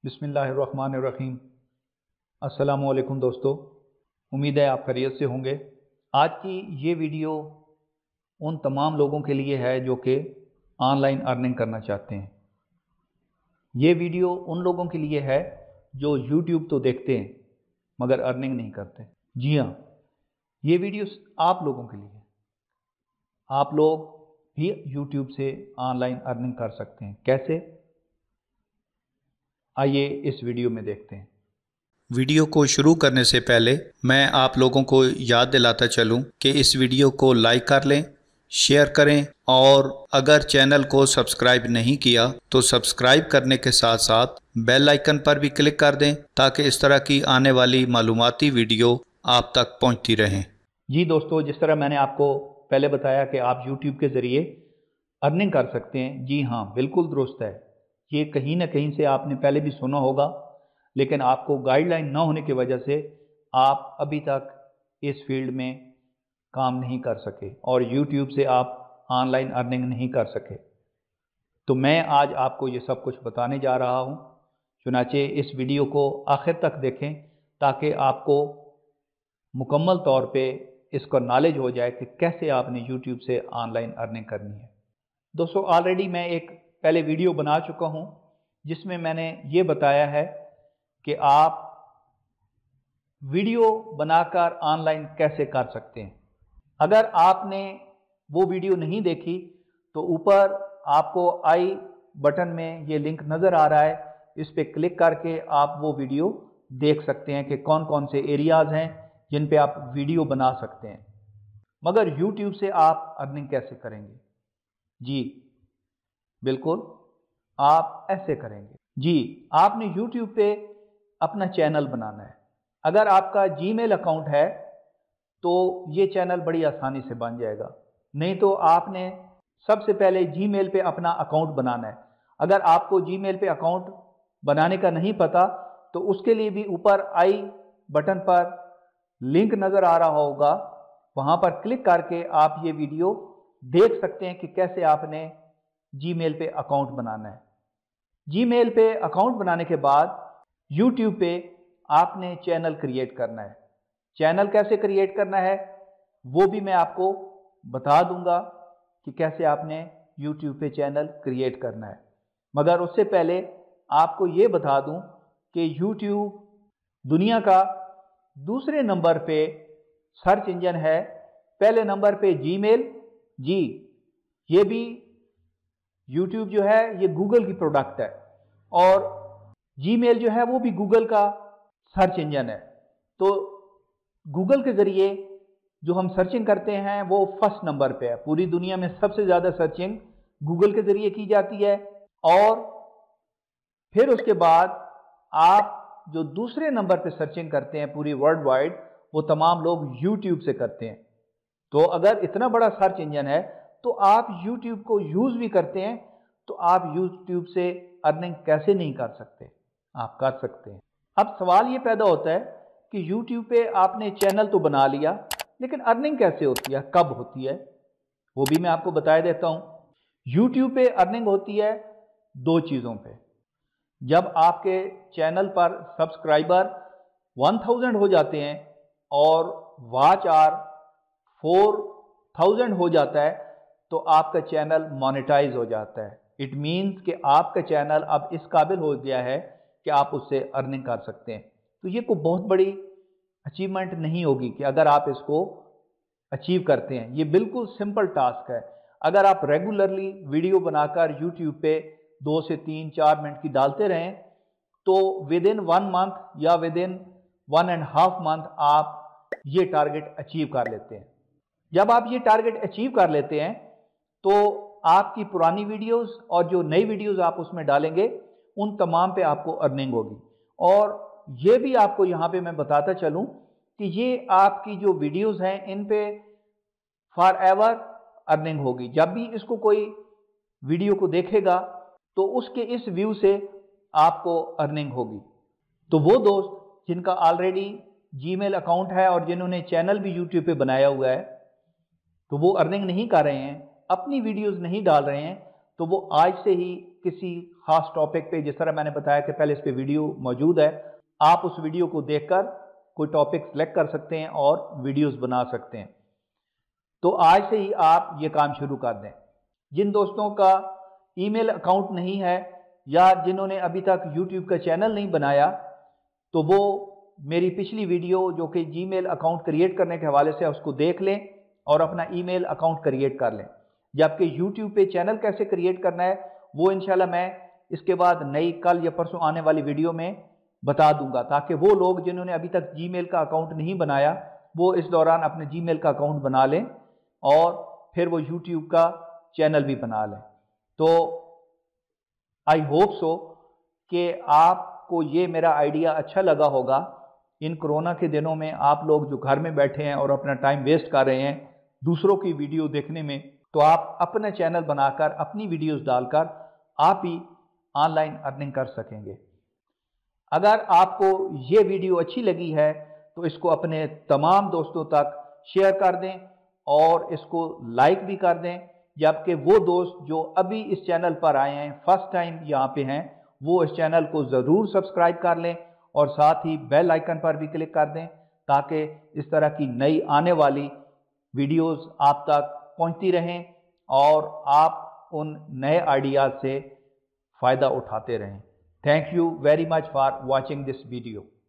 बिस्मिल्लाहिर्रहमानिर्रहीम। अस्सलामुअलैकुम दोस्तों, उम्मीद है आप खैरियत से होंगे। आज की ये वीडियो उन तमाम लोगों के लिए है जो कि ऑनलाइन अर्निंग करना चाहते हैं। ये वीडियो उन लोगों के लिए है जो यूट्यूब तो देखते हैं मगर अर्निंग नहीं करते। जी हाँ, ये वीडियो आप लोगों के लिए है। आप लोग भी यूट्यूब से ऑनलाइन अर्निंग कर सकते हैं। कैसे? आइए इस वीडियो में देखते हैं। वीडियो को शुरू करने से पहले मैं आप लोगों को याद दिलाता चलूं कि इस वीडियो को लाइक कर लें, शेयर करें और अगर चैनल को सब्सक्राइब नहीं किया तो सब्सक्राइब करने के साथ साथ बेल आइकन पर भी क्लिक कर दें ताकि इस तरह की आने वाली मालूमाती वीडियो आप तक पहुंचती रहें। जी दोस्तों, जिस तरह मैंने आपको पहले बताया कि आप यूट्यूब के ज़रिए अर्निंग कर सकते हैं, जी हाँ, बिल्कुल दुरुस्त है। ये कहीं ना कहीं से आपने पहले भी सुना होगा, लेकिन आपको गाइडलाइन ना होने की वजह से आप अभी तक इस फील्ड में काम नहीं कर सके और यूट्यूब से आप ऑनलाइन अर्निंग नहीं कर सके। तो मैं आज आपको ये सब कुछ बताने जा रहा हूँ। चुनाचे इस वीडियो को आखिर तक देखें ताकि आपको मुकम्मल तौर पे इसका नॉलेज हो जाए कि कैसे आपने यूट्यूब से ऑनलाइन अर्निंग करनी है। दोस्तों, ऑलरेडी मैं एक पहले वीडियो बना चुका हूँ जिसमें मैंने ये बताया है कि आप वीडियो बनाकर ऑनलाइन कैसे कर सकते हैं। अगर आपने वो वीडियो नहीं देखी तो ऊपर आपको आई बटन में ये लिंक नज़र आ रहा है, इस पर क्लिक करके आप वो वीडियो देख सकते हैं कि कौन कौन से एरियाज़ हैं जिन पे आप वीडियो बना सकते हैं। मगर यूट्यूब से आप अर्निंग कैसे करेंगे? जी बिल्कुल, आप ऐसे करेंगे। जी, आपने यूट्यूब पे अपना चैनल बनाना है। अगर आपका जीमेल अकाउंट है तो ये चैनल बड़ी आसानी से बन जाएगा। नहीं तो आपने सबसे पहले जीमेल पे अपना अकाउंट बनाना है। अगर आपको जीमेल पे अकाउंट बनाने का नहीं पता तो उसके लिए भी ऊपर आई बटन पर लिंक नज़र आ रहा होगा, वहाँ पर क्लिक करके आप ये वीडियो देख सकते हैं कि कैसे आपने जीमेल पे अकाउंट बनाना है। जीमेल पे अकाउंट बनाने के बाद यूट्यूब पे आपने चैनल क्रिएट करना है। चैनल कैसे क्रिएट करना है वो भी मैं आपको बता दूंगा कि कैसे आपने यूट्यूब पे चैनल क्रिएट करना है। मगर उससे पहले आपको ये बता दूं कि यूट्यूब दुनिया का दूसरे नंबर पे सर्च इंजन है। पहले नंबर पे जीमेल। जी, ये भी यूट्यूब जो है ये गूगल की प्रोडक्ट है और जीमेल जो है वो भी गूगल का सर्च इंजन है। तो गूगल के ज़रिए जो हम सर्चिंग करते हैं वो फर्स्ट नंबर पे है। पूरी दुनिया में सबसे ज़्यादा सर्चिंग गूगल के ज़रिए की जाती है और फिर उसके बाद आप जो दूसरे नंबर पे सर्चिंग करते हैं पूरी वर्ल्ड वाइड, वो तमाम लोग यूट्यूब से करते हैं। तो अगर इतना बड़ा सर्च इंजन है तो आप यूट्यूब को यूज़ भी करते हैं, तो आप यूट्यूब से अर्निंग कैसे नहीं कर सकते? आप कर सकते हैं। अब सवाल ये पैदा होता है कि यूट्यूब पे आपने चैनल तो बना लिया, लेकिन अर्निंग कैसे होती है, कब होती है, वो भी मैं आपको बता देता हूँ। यूट्यूब पे अर्निंग होती है दो चीज़ों पे। जब आपके चैनल पर सब्सक्राइबर 1000 हो जाते हैं और वॉच आवर 4000 हो जाता है तो आपका चैनल मोनेटाइज हो जाता है। इट मीन्स कि आपका चैनल अब इस काबिल हो गया है कि आप उससे अर्निंग कर सकते हैं। तो ये कोई बहुत बड़ी अचीवमेंट नहीं होगी कि अगर आप इसको अचीव करते हैं। ये बिल्कुल सिंपल टास्क है। अगर आप रेगुलरली वीडियो बनाकर यूट्यूब पे 2 से 3-4 मिनट की डालते रहें तो विद इन 1 मंथ या विद इन 1.5 मंथ आप ये टारगेट अचीव कर लेते हैं। जब आप ये टारगेट अचीव कर लेते हैं तो आपकी पुरानी वीडियोस और जो नई वीडियोस आप उसमें डालेंगे उन तमाम पे आपको अर्निंग होगी। और ये भी आपको यहाँ पे मैं बताता चलूँ कि ये आपकी जो वीडियोस हैं इन पे फॉर एवर अर्निंग होगी। जब भी इसको कोई वीडियो को देखेगा तो उसके इस व्यू से आपको अर्निंग होगी। तो वो दोस्त जिनका ऑलरेडी जीमेल अकाउंट है और जिन्होंने चैनल भी यूट्यूब पे बनाया हुआ है तो वो अर्निंग नहीं कर रहे हैं, अपनी वीडियोस नहीं डाल रहे हैं, तो वो आज से ही किसी खास टॉपिक पे, जिस तरह मैंने बताया कि पहले इस पे वीडियो मौजूद है, आप उस वीडियो को देखकर कोई टॉपिक सेलेक्ट कर सकते हैं और वीडियोस बना सकते हैं। तो आज से ही आप ये काम शुरू कर दें। जिन दोस्तों का ईमेल अकाउंट नहीं है या जिन्होंने अभी तक यूट्यूब का चैनल नहीं बनाया, तो वो मेरी पिछली वीडियो जो कि जीमेल अकाउंट क्रिएट करने के हवाले से, उसको देख लें और अपना ईमेल अकाउंट क्रिएट कर लें। जबकि यूट्यूब पे चैनल कैसे क्रिएट करना है वो इंशाल्लाह मैं इसके बाद नई कल या परसों आने वाली वीडियो में बता दूंगा, ताकि वो लोग जिन्होंने अभी तक जीमेल का अकाउंट नहीं बनाया वो इस दौरान अपने जीमेल का अकाउंट बना लें और फिर वो यूट्यूब का चैनल भी बना लें। तो आई होप सो कि आपको ये मेरा आइडिया अच्छा लगा होगा। इन कोरोना के दिनों में आप लोग जो घर में बैठे हैं और अपना टाइम वेस्ट कर रहे हैं दूसरों की वीडियो देखने में, तो आप अपना चैनल बनाकर अपनी वीडियोस डालकर आप ही ऑनलाइन अर्निंग कर सकेंगे। अगर आपको ये वीडियो अच्छी लगी है तो इसको अपने तमाम दोस्तों तक शेयर कर दें और इसको लाइक भी कर दें, जबकि वो दोस्त जो अभी इस चैनल पर आए हैं, फर्स्ट टाइम यहाँ पे हैं, वो इस चैनल को ज़रूर सब्सक्राइब कर लें और साथ ही बेल आइकन पर भी क्लिक कर दें, ताकि इस तरह की नई आने वाली वीडियोस आप तक पहुंचती रहें और आप उन नए आइडियाज से फ़ायदा उठाते रहें। Thank you very much for watching this video.